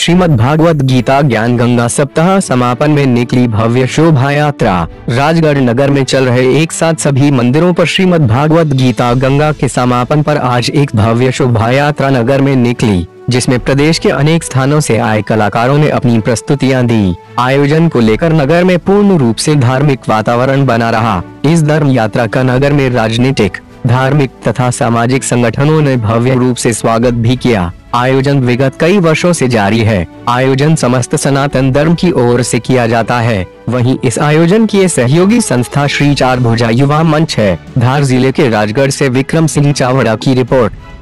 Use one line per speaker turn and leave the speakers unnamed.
श्रीमद् भागवत गीता ज्ञान गंगा सप्ताह समापन में निकली भव्य शोभा यात्रा। राजगढ़ नगर में चल रहे एक साथ सभी मंदिरों पर श्रीमद् भागवत गीता गंगा के समापन पर आज एक भव्य शोभा यात्रा नगर में निकली, जिसमें प्रदेश के अनेक स्थानों से आए कलाकारों ने अपनी प्रस्तुतियां दी। आयोजन को लेकर नगर में पूर्ण रूप से धार्मिक वातावरण बना रहा। इस धर्म यात्रा का नगर में राजनीतिक, धार्मिक तथा सामाजिक संगठनों ने भव्य रूप से स्वागत भी किया। आयोजन विगत कई वर्षों से जारी है। आयोजन समस्त सनातन धर्म की ओर से किया जाता है। वहीं इस आयोजन की सहयोगी संस्था श्री चार भुजा युवा मंच है। धार जिले के राजगढ़ से विक्रम सिंह चावड़ा की रिपोर्ट।